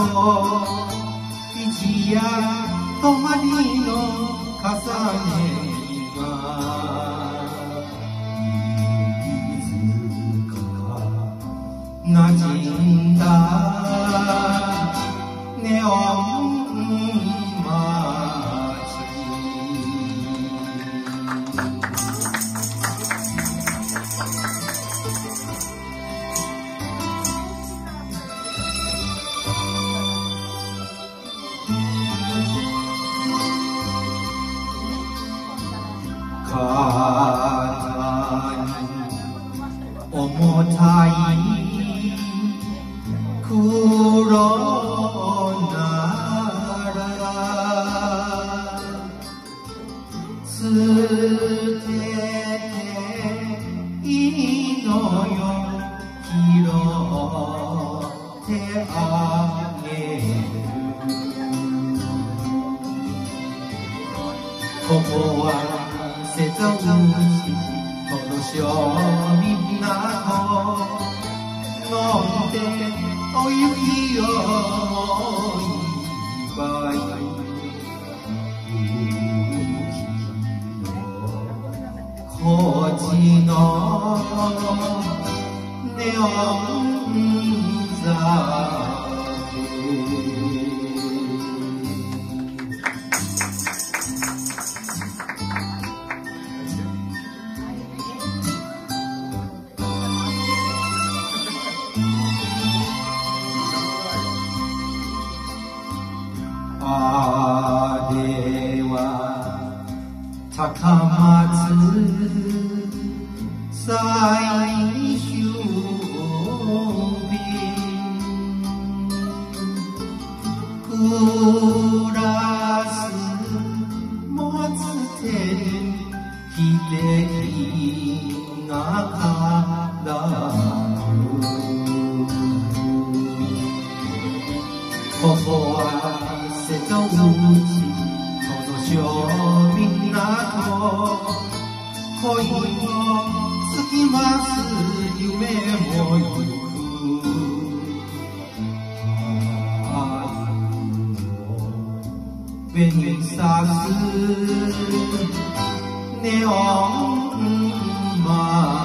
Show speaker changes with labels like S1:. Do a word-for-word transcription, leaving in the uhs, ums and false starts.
S1: 一夜泊まりの重ねがいつか馴染んだネオン街体に重たい黒なら捨てていいのよ拾ってあげるここは瀬戸内この港飲んでお雪をいっぱいこっちのネオン座あれは高松最終便グラス持つ手に秀樹が絡むここは瀬戸内この小港恋もつきます夢もゆく紅さすネオン街